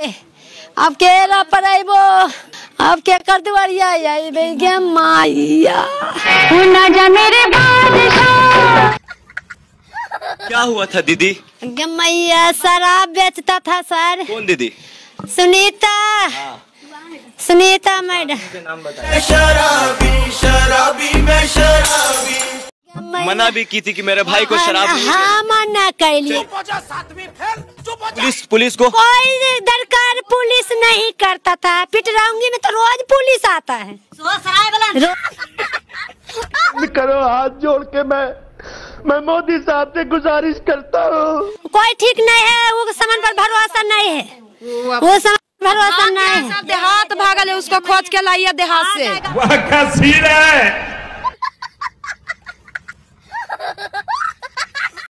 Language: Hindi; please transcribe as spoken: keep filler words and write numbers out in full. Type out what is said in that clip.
अब केरा पर आइबो, अब के कर दुआरिया आई गे माइया ना जा मेरे बादशाह। क्या हुआ था दीदी? गे मैया शराब बेचता था सर। कौन दीदी? सुनीता। हाँ। सुनीता मैडम। शराबी शराबी मैं शराबी। मना भी की थी कि मेरे भाई को शराब नहीं। हाँ मना कर ली। पुलिस पुलिस को कोई दरकार पुलिस नहीं करता था। पिटरौंगी में तो रोज पुलिस आता है। करो हाथ जोड़ के मैं मैं मोदी साहब से गुजारिश करता हूँ। कोई ठीक नहीं है, वो सामान पर भरोसा नहीं है, वो सामान पर भरोसा नहीं है। देहात भागल है, उसको खोज के लाइए देहात से। वह का सीन है।